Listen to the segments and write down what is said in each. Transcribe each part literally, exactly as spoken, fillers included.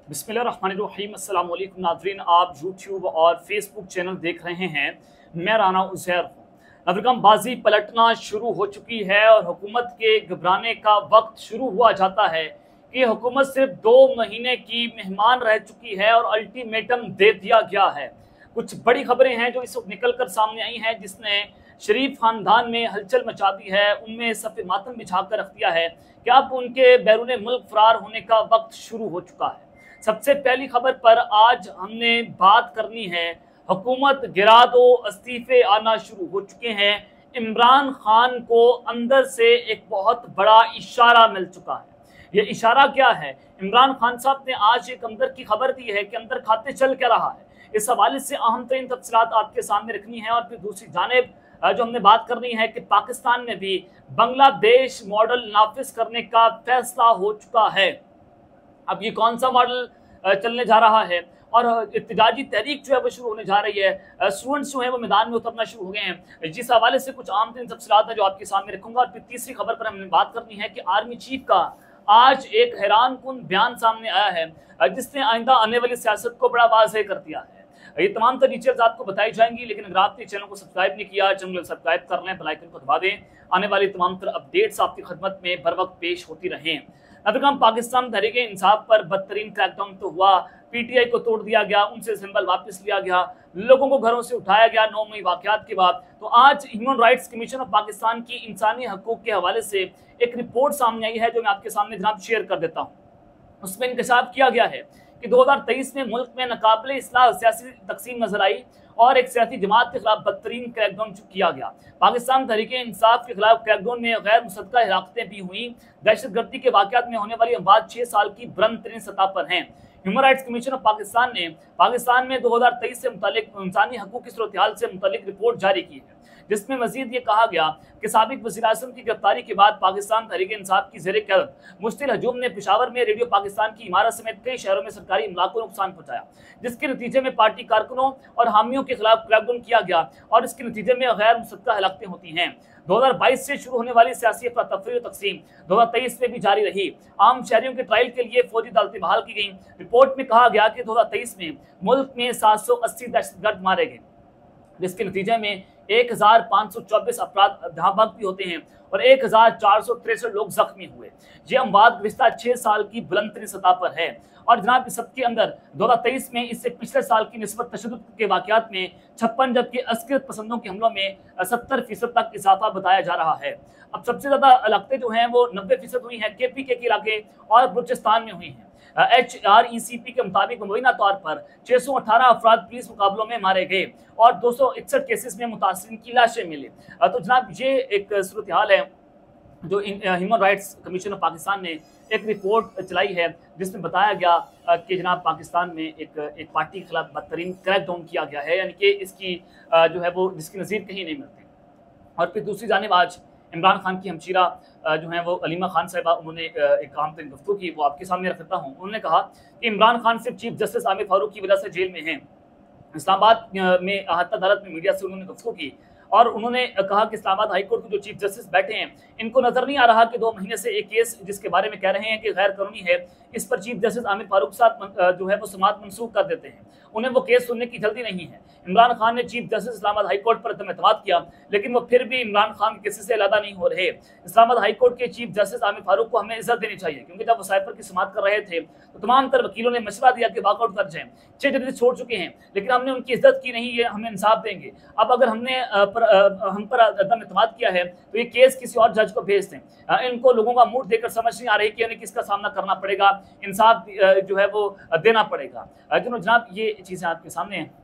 बिस्मिल्लाहिर्रहमानिर्रहीम। अस्सलाम वालेकुम नाज़रीन, आप यूट्यूब और फेसबुक चैनल देख रहे हैं। मैं राना उज़ैर हूँ। नाज़रीन, बाजी पलटना शुरू हो चुकी है और हुकूमत के घबराने का वक्त शुरू हुआ जाता है कि हुकूमत सिर्फ दो महीने की मेहमान रह चुकी है और अल्टीमेटम दे दिया गया है। कुछ बड़ी खबरें हैं जो इस वक्त निकल कर सामने आई हैं, जिसने शरीफ खानदान में हलचल मचा दी है, उनमें सफ़े मातम बिछा कर रख दिया है कि अब उनके बैरून मुल्क फरार होने का वक्त शुरू हो चुका है। सबसे पहली खबर पर आज हमने बात करनी है। हुकूमत गिरा दो, इस्तीफे आना शुरू हो चुके हैं। इमरान खान को अंदर से एक बहुत बड़ा इशारा मिल चुका है। ये इशारा क्या है? इमरान खान साहब ने आज एक अंदर की खबर दी है कि अंदर खाते चल क्या रहा है। इस हवाले से अहम तरीन तफसीलात आपके सामने रखनी है। और फिर दूसरी जानिब जो हमने बात करनी है कि पाकिस्तान में भी बांग्लादेश मॉडल नाफिज करने का फैसला हो चुका है। अब ये कौन सा मॉडल चलने जा रहा है और इत्तेजाजी तहरीक जो है वो शुरू होने जा रही है, स्टूडेंट्स जो है वो मैदान में उतरना शुरू हो गए हैं। जिस हवाले से कुछ आम तरीन तफसीलात है जो आपके सामने रखूंगा। और फिर तीसरी खबर पर हमने बात करनी है कि आर्मी चीफ का आज एक हैरान कुन बयान सामने आया है, जिसने आइंदा आने वाली सियासत को बड़ा वाज़ेह कर दिया है। ये तमाम तर डिटेल्स आपको बताई जाएंगी, लेकिन अगर आपने चैनल को सब्सक्राइब नहीं किया, चैनल को सब्सक्राइब कर लें, बेल आइकन को दबा दें। आने वाली तमाम तर अपडेट्स आपकी खदमत में बर वक्त पेश होती रहें। नाज़रीन, पाकिस्तान तहरीक इंसाफ पर बदतरीन क्रैकडाउन तो हुआ, पीटीआई को तोड़ दिया गया, उनसे सिंबल वापस लिया गया, लोगों को घरों से उठाया गया नौ मई वाकयात के बाद। तो आज human rights commission of Pakistan की इंसानी हकूक के हवाले से एक रिपोर्ट सामने आई है, जो मैं आपके सामने जनाब शेयर कर देता हूँ। उसमें इंकशाफ किया गया है कि दो हज़ार तेईस में मुल्क में नाकाबिले इस्लाह सियासी तकसीम नजर आई और एक सियासी जमात के खिलाफ बदतरीन क्रैकडाउन किया गया। पाकिस्तान तहरीक इंसाफ के खिलाफ क्रैकडाउन में गैर मुसद्दका हिरासतें भी हुई। दहशतगर्दी के वाकयात में होने वाली अमवात छह साल की बुलंद तरीन सतह पर हैं। Human rights commission of Pakistan ने पाकिस्तान में दो हज़ार तेईस से मुतालिक इंसानी हकूक की सूरत हाल से मुतालिक रिपोर्ट जारी की है, जिसमें मजीद ये कहा गया कि साबिक वज़ीर आज़म की गिरफ्तारी के बाद पाकिस्तान तहरीक इंसाफ की ज़ेर क़यादत मुश्तिल हजूम ने पेशावर में रेडियो पाकिस्तान की इमारत समेत कई शहरों में सरकारी इमलाक को नुकसान पहुंचाया, जिसके नतीजे में पार्टी कारकुनों और हामियों के खिलाफ क्रैकडाउन किया गया और इसके नतीजे में गैर मुसद्दका हलाकतें होती हैं। दो हज़ार बाईस से शुरू होने वाली सियासी अफरा-तफरी और तकसीम दो हज़ार तेईस में भी जारी रही। आम शहरियों के ट्रायल के लिए फौजी अदालतें बहाल की गई। रिपोर्ट में कहा गया कि दो हज़ार तेईस में मुल्क में सात सौ अस्सी दहशतगर्द मारे गए, जिसके नतीजे में एक हजार पाँच सौ चौबीस अफराद जहाँ भग भी होते हैं और एक हजार चार सौ तिरसठ लोग जख्मी हुए। ये अमवात गुज़िश्ता छह साल की बुलंद तरीन सतह पर है। और जनाब इस सबके अंदर दो हज़ार तेईस में इससे पिछले साल की निस्बत तशद्दुद के वाकयात में छप्पन, जबकि अस्करियत पसंदों के हमलों में सत्तर फीसद तक इजाफा बताया जा रहा है। अब सबसे ज्यादा हलाकतें जो हैं वो नब्बे फीसद हुई हैं के पी के इलाके और बलूचिस्तान में हुई हैं। H R E C P के मुताबिक मुबैना तौर पर छह सौ अठारह अफराद पुलिस मुकाबलों में मारे गए और दो सौ इकसठ केसेस में मुतासिरीन की लाशें मिली। तो जनाब ये एक सूरत हाल है जो human rights commission of Pakistan ने एक रिपोर्ट चलाई है, जिसमें बताया गया कि जनाब पाकिस्तान में एक एक पार्टी के खिलाफ बदतरीन क्रैकडाउन किया गया है, यानी कि इसकी जो है वो जिसकी नज़ीर कहीं नहीं मिलती। और फिर दूसरी जानिब आज इमरान खान की हमशीरा जो है वो अलीमा खान साहिबा, उन्होंने एक अहम तरीन गुफ्तगू की, वो आपके सामने रख देता हूँ। उन्होंने कहा कि इमरान खान सिर्फ चीफ जस्टिस आमिर फारूक की वजह से जेल में हैं। इस्लामाबाद में अहत्तर अदालत में मीडिया से उन्होंने गुफ्तगू की और उन्होंने कहा कि इस्लामाबाद हाई कोर्ट के जो चीफ जस्टिस बैठे हैं, इनको नजर नहीं आ रहा कि दो महीने से एक केस जिसके बारे में कह रहे हैं कि गैर कानूनी है, इस पर चीफ जस्टिस आमिर फारूक साहब जो है वो समाअत मनसूख कर देते हैं। उन्हें वो केस सुनने की जल्दी नहीं है। इमरान खान ने chief justice Islamabad high court पर एतमाद किया, लेकिन वो फिर भी इमरान खान किसी से अलग नहीं हो रहे। इस्लामाबाद हाई कोर्ट के चीफ जस्टिस आमिर फारूक को हमें इज्जत देनी चाहिए, क्योंकि जब वो साइफर की समाअत कर रहे थे तो तमाम तर वकीलों ने मशवरा दिया कि वॉकआउट कर जाएं। छह जजेस छोड़ चुके हैं, लेकिन हमने उनकी इज्जत की नहीं, ये हमें इंसाफ देंगे। अब अगर हमने पर, हम पर अदम एतमाद किया है तो ये केस किसी और जज को भेज दें। इनको लोगों का मूड देखकर समझ नहीं आ रही कि उन्हें किसका सामना करना पड़ेगा, इंसाफ जो है वो देना पड़ेगा। जनाब ये चीज़ें आपके सामने हैं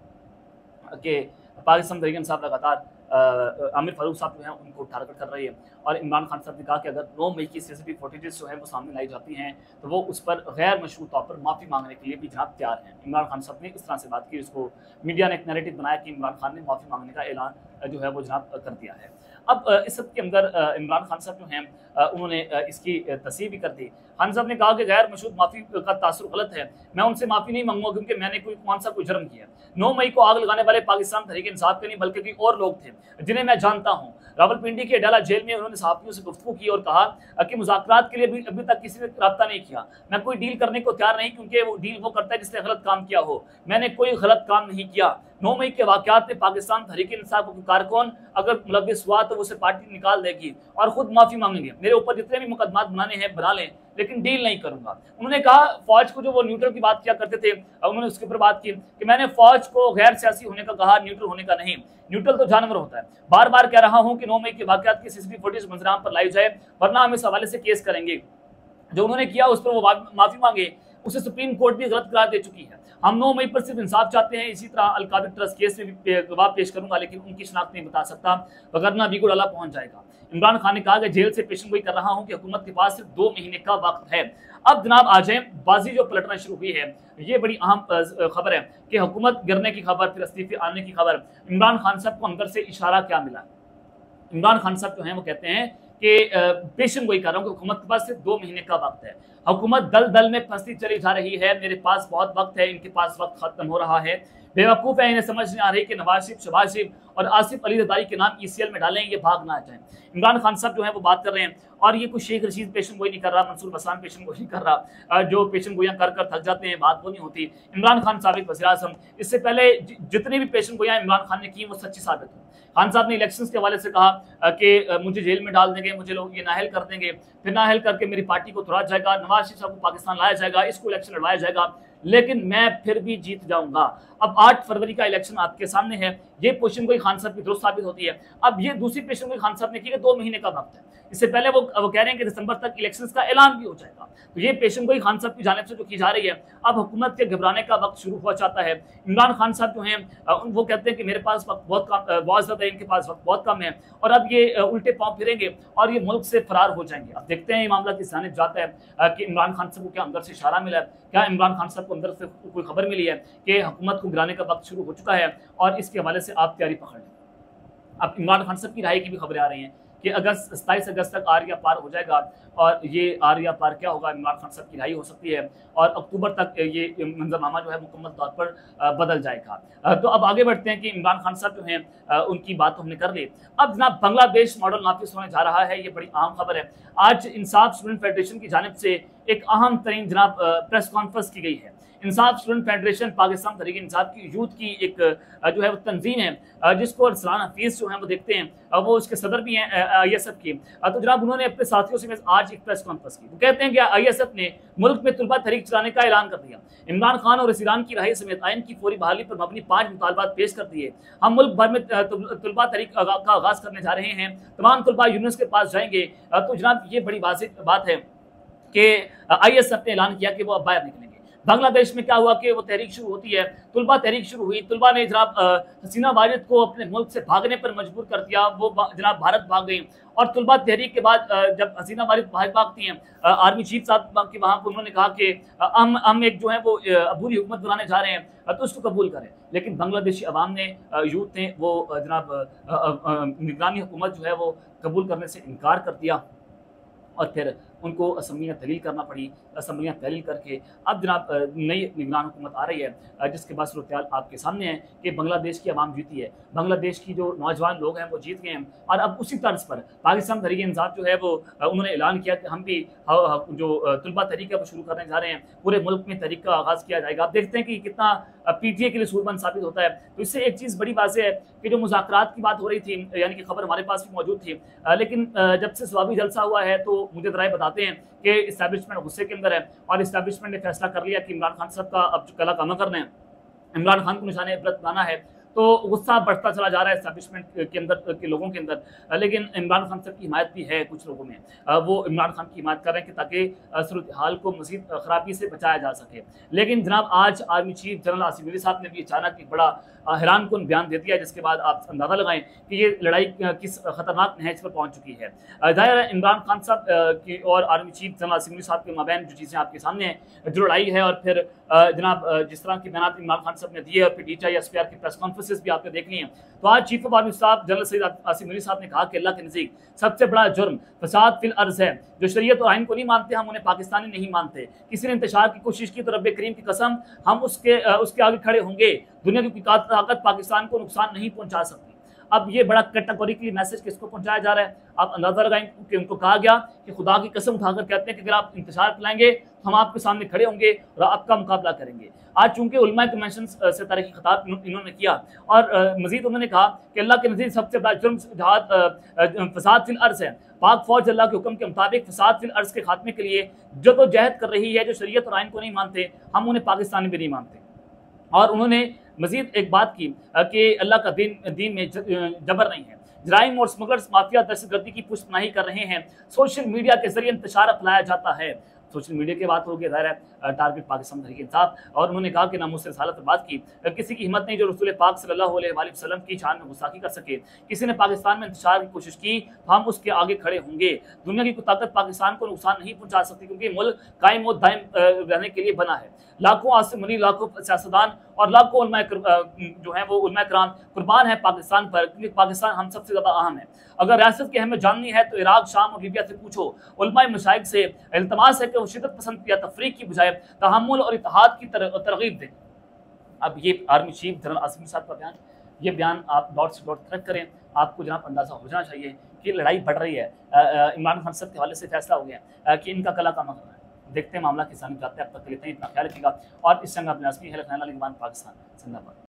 कि पाकिस्तान तहरीक इंसाफ लगातार आमिर फारूक साहब जो हैं उनको टारगेट कर रही है और इमरान खान साहब ने कहा कि अगर नौ मई की सीसीटीवी फुटेजेस जो है वो सामने लाई जाती हैं तो वो उस पर गैर मशरूत तौर पर माफ़ी मांगने के लिए भी जनाब तैयार हैं। इमरान खान साहब ने इस तरह से बात की, उसको मीडिया ने एक नैरेटिव बनाया कि इमरान खान ने माफ़ी मांगने का ऐलान जो है वो जनाब कर दिया है। अब इस सब के अंदर इमरान खान साहब जो हैं उन्होंने इसकी तस्दीक भी कर दी। खान साहब ने कहा कि गैर मशरूत माफ़ी का तासुर गलत है, मैं उनसे माफ़ी नहीं मांगूंगा क्योंकि मैंने कोई कौन सा कोई जुर्म किया। नौ मई को आग लगाने वाले पाकिस्तान तहरीक इंसाफ के नहीं बल्कि कोई और लोग थे जिन्हें मैं जानता हूँ। रावलपिंडी के अडाला जेल में उन्होंने सहाफियों से गुफ्तगू की और कहा कि मुज़ाकरात के लिए अभी अभी तक किसी ने रब्ता नहीं किया। मैं कोई डील करने को तैयार नहीं, क्योंकि वो डील वो करता है जिसने गलत काम किया हो। मैंने कोई गलत काम नहीं किया। नौ मई के वाकयात में पाकिस्तान तहरीक इंसाफ के कारकुन अगर मुलविस हुआ तो उसे पार्टी निकाल देगी और खुद माफी मांगेंगे। मेरे ऊपर जितने भी मुकदमात बनाने हैं बना लें, लेकिन डील नहीं करूंगा। उन्होंने कहा फौज को, जो वो न्यूट्रल की बात किया करते थे, उन्होंने उसके ऊपर बात की कि मैंने फौज को गैर सियासी होने का कहा, न्यूट्रल होने का नहीं। न्यूट्रल तो जानवर होता है। बार बार कह रहा हूं कि नौ मई के वाकयात की सीसीटीवी फुटेज मंजराम पर लाई जाए, वरना हम इस हवाले से केस करेंगे। जो उन्होंने किया उस पर वो माफी मांगे, उसे सुप्रीम कोर्ट भी गलत करार दे चुकी है। हम नौ मई पर सिर्फ इंसाफ चाहते हैं। इसी तरह अलकादिर ट्रस्ट केस में भी गवाह पेश करूंगा, लेकिन उनकी शनाख्त नहीं बता सकता, वगरना भी गुड़ाला पहुंच जाएगा। इमरान खान ने कहा कि जेल से पेशन गोई कर रहा हूं कि हुकूमत के पास सिर्फ दो महीने का वक्त है। अब जनाब आ जाए, बाजी जो पलटना शुरू हुई है, ये बड़ी अहम खबर है कि हुकूमत गिरने की खबर, फिर इस्तीफे आने की खबर। इमरान खान साहब को अंदर से इशारा क्या मिला? इमरान खान साहब जो है वो कहते हैं कि पेशन गोई कर रहा हूँ कि हुकूमत के पास सिर्फ दो महीने का वक्त है। हुकूमत दल दल में फंसती चली जा रही है। मेरे पास बहुत वक्त है, इनके पास वक्त खत्म हो रहा है। बेवकूफ़ है, इन्हें समझ नहीं आ रही कि नवाज शरीफ, शहबाज शरीफ और आसिफ अली जरदारी के नाम ईसीएल में डालें, ये भाग ना आ जाए। इमरान खान साहब जो है वो बात कर रहे हैं, और ये कुछ शेख रशीद पेशन गोई नहीं कर रहा, मंसूर बसान पेशन गोई नहीं कर रहा। जो पेशन गोइयाँ कर कर थक जाते हैं, बात वो नहीं होती। इमरान खान साबिक वज़ीर आज़म, इससे पहले जितनी भी पेशन गोइयाँ इमरान खान ने की वो सच्ची साबित हुई। खान साहब ने इलेक्शन के हवाले से कहा कि मुझे जेल में डाल देंगे, मुझे लोग ये नाहल कर देंगे, फिर नाहल करके मेरी पार्टी को तुरा जाएगा, नवाज शरीफ साहब को पाकिस्तान लाया जाएगा, इसको इलेक्शन लड़वाया जाएगा, लेकिन मैं फिर भी जीत जाऊंगा। अब आठ फरवरी का इलेक्शन आपके सामने है। ये पेशन गोई खान साहब की दुरुस्त साबित होती है। अब ये दूसरी पेशन गोई खान साहब ने की कि दो महीने का वक्त है। इससे पहले वो वो कह रहे हैं कि दिसंबर तक इलेक्शंस का ऐलान भी हो जाएगा। तो ये पेशन गोई खान साहब की जानिब से जो की जा रही है, अब हुकूमत के घबराने का वक्त शुरू हो जाता है। इमरान खान साहब जो हैं वो कहते हैं कि मेरे पास वक्त बहुत कम, बहुत ज़्यादा है, इनके पास वक्त बहुत कम है, और अब ये उल्टे पाँव फिरेंगे और ये मुल्क से फरार हो जाएंगे। अब देखते हैं ये मामला किस जानिब जाता है कि इमरान खान साहब को क्या अंदर से इशारा मिला है, क्या इमरान खान साहब को अंदर से कोई खबर मिली है कि हुकूमत को गिराने का वक्त शुरू हो चुका है, और इसके हवाले से आप तैयारी पकड़ लें। अब इमरान खान साहब की राय की भी खबरें आ रही हैं कि अगस्त सत्ताईस अगस्त तक आर या पार हो जाएगा, और ये आर या पार क्या होगा, इमरान खान साहब की राय हो सकती है, और अक्टूबर तक ये मंजरनामा जो है मुकम्मल तौर पर बदल जाएगा। तो अब आगे बढ़ते हैं कि इमरान खान साहब जो हैं उनकी बात तो हमने कर ली। अब जनाब बांग्लादेश मॉडल नाफिज होने जा रहा है, ये बड़ी अहम खबर है। आज इंसाफ स्टूडेंट फेडरेशन की जानिब से एक अहम तरीन जनाब प्रेस कॉन्फ्रेंस की गई है। इंसाफ स्टूडेंट फेडरेशन पाकिस्तान तहरीक इंसाफ की यूथ की एक जो है वो तंजीम है, जिसको अरसलान हफीज़ जो है वो देखते हैं, वो उसके सदर भी हैं आई एस एफ की। तो जनाब उन्होंने अपने साथियों से आज एक प्रेस कॉन्फ्रेंस की। वो कहते हैं कि आई एस एफ ने मुल्क में तुलबा तहरीक चलाने का ऐलान कर दिया। इमरान खान और ईरान की रहाई समेत आइन की फौरी बहाली पर मबनी पाँच मुतालबात पेश कर दिए। हम मुल्क भर में तुलबा तहरीक का आगाज़ करने जा रहे हैं, तमाम तुलबा यूनियंस के पास जाएंगे। तो जनाब ये बड़ी वाज़ेह बात है कि आई एस एफ ने ऐलान किया कि वो अब बाहर निकलेंगे। बांग्लादेश में क्या हुआ कि वो तहरीक शुरू होती है, तुलबा तहरीक शुरू हुई, तुलबा ने जनाब हसीना वाजिद को अपने मुल्क से भागने पर मजबूर कर दिया, वो जनाब भारत भाग गई। और तुलबा तहरीक के बाद जब हसीना वाजिद बाहर भागती हैं, आर्मी चीफ साहब के वहाँ पर उन्होंने कहा कि हम हम एक जो है वो अबूरी हुकूमत बनाने जा रहे हैं, तो उसको कबूल करें। लेकिन बांग्लादेशी अवाम ने, यूथ ने वो जनाब निगरानी हुकूमत जो है वो कबूल करने से इनकार कर दिया, और फिर उनको असम्बलियाँ तहलील करना पड़ी। असम्बलियाँ तहलील करके अब जनाब नई निगरान हुकूमत आ रही है, जिसके बाद सूरत आपके सामने है कि बांग्लादेश की आवाम जीती है, बांग्लादेश की जो नौजवान लोग हैं वो जीत गए हैं। और अब उसी तर्ज पर पाकिस्तान तहरीक इंसाफ जो है वो उन्होंने ऐलान किया कि हम भी जो तुलबा तहरीक है वो शुरू करने जा रहे हैं, पूरे मुल्क में तहरीक का आगाज़ किया जाएगा। आप देखते हैं कि कितना पी टी ए के लिए सूरबंद साबित होता है। तो इससे एक चीज़ बड़ी बात है कि जो मुज़ाकरात की बात हो रही थी, यानी कि खबर हमारे पास भी मौजूद थी, लेकिन जब से सवाबी जलसा हुआ है तो मुझे दराए बताते हैं कि इस्टेब्लिशमेंट गुस्से के अंदर है, और इस्टेब्लिशमेंट ने फैसला कर लिया कि इमरान खान साहब का अब जो कला कामा करना है, इमरान खान को निशाने इबरत बनाना है। तो गुस्सा बढ़ता चला जा रहा है इस्टेब्लिशमेंट के अंदर के लोगों के अंदर, लेकिन इमरान खान साहब की हिमायत भी है कुछ लोगों में, वो इमरान खान की हिमायत कर रहे हैं कि ताकि सूरत हाल को मज़ीद ख़राबी से बचाया जा सके। लेकिन जनाब आज army chief general Asif Ali साहब ने भी अचानक एक बड़ा हैरान कुन बयान दे दिया, जिसके बाद आप अंदाज़ा लगाएं कि ये लड़ाई किस खतरनाक नहज पर पहुँच चुकी है। ज़ाहिर है इमरान खान साहब की और army chief general Asif Ali साहब के माबैन जो चीज़ें आपके सामने हैं, जो लड़ाई है, और फिर जनाब जिस तरह की बयान इमरान खान साहब ने दिए, और फिर D T I S P R की प्रेस कॉन्फ्रेंसेस भी आपने देखनी है। तो आज chief of army staff general Syed Asif Ali साहब ने कहा कि अल्लाह के नज़दीक सबसे बड़ा जुर्म फसाद फिल अर्ज़ है। जो शरीयत और आइन को नहीं मानते, हम उन्हें पाकिस्तानी नहीं मानते। किसी ने इंतशार की कोशिश की तो रब्बे करीम की कसम हम उसके उसके आगे खड़े होंगे। दुनिया की ताकत पाकिस्तान को नुकसान नहीं पहुंचा सकती। अब ये बड़ा कैटेगोरिकली मैसेज किसको पहुंचाया जा रहा है, आप अंदाजा लगाएं कि उनको कहा गया कि खुदा की कसम उठाकर कहते हैं कि अगर आप इंतजार फैलाएंगे हम आपके सामने खड़े होंगे और आपका मुकाबला करेंगे। आज चूंकि उलमा कमीशन से तारीखी खिताब इन्होंने किया और मजीद उन्होंने कहा कि अल्लाह के नज़दीक सबसे बड़ा जुर्म जहाद फसाद फिल अर्ज़ है। पाक फौज अल्लाह के हुक्म के मुताबिक फसाद फिल अर्ज़ के खात्मे के लिए जदोजहद कर रही है। जो शरीयत और आइन को नहीं मानते हम उन्हें पाकिस्तान में भी नहीं मानते। और उन्होंने मजीद एक बात की कि अल्लाह का दीन दीन में जबर नहीं है। जराइम और स्मगलर्स माफिया दहशतगर्दी की पुष्टनाही कर रहे हैं। सोशल मीडिया के जरिए इंतशार फैलाया जाता है। सोशल मीडिया की बात होगी, ज़ाहिर है टारगेट पाकिस्तान तहरीक इंसाफ। और उन्होंने कहा कि नामूस रिसालत पर बात की, किसी की हिम्मत नहीं जो रसूल पाक सल्लल्लाहु अलैहि वसल्लम की शान में गुस्ताखी कर सके। किसी ने पाकिस्तान में इंतशार की कोशिश की तो हम उसके आगे खड़े होंगे। दुनिया की कोई ताकत पाकिस्तान को नुकसान नहीं पहुंचा सकती, क्योंकि मुल्क कायम और दायम रहने के लिए बना है। लाखों आसिम मनी, लाखों सियासतदान और लाखों उलमा जो है वो उलमा कराम कुर्बान है पाकिस्तान पर, क्योंकि पाकिस्तान हम सबसे ज़्यादा अहम है। अगर रियासत की अहमियत जाननी है तो इराक, शाम और लीबिया से पूछो। उलमा मशाइख से इल्तमास है कि वो शिद्दत पसंद या तफरीक की बजाय तहम्मुल और इत्तेहाद की तरगीब दें। अब ये आर्मी चीफ जनरल आसिम साहब का बयान, ये बयान आप डॉट से डॉट करेक्ट करें। आपको जनाब अंदाज़ा हो जाना चाहिए कि लड़ाई बढ़ रही है। इमरान खान साहब के हवाले से फैसला हो गया कि इनका कला का मकसद है। देखते हैं मामला किस तरह जाते हैं। अब तक के लिए इतना ख्याल रखिएगा और इस संग अपने असली है पाकिस्तान जिंदाबाद।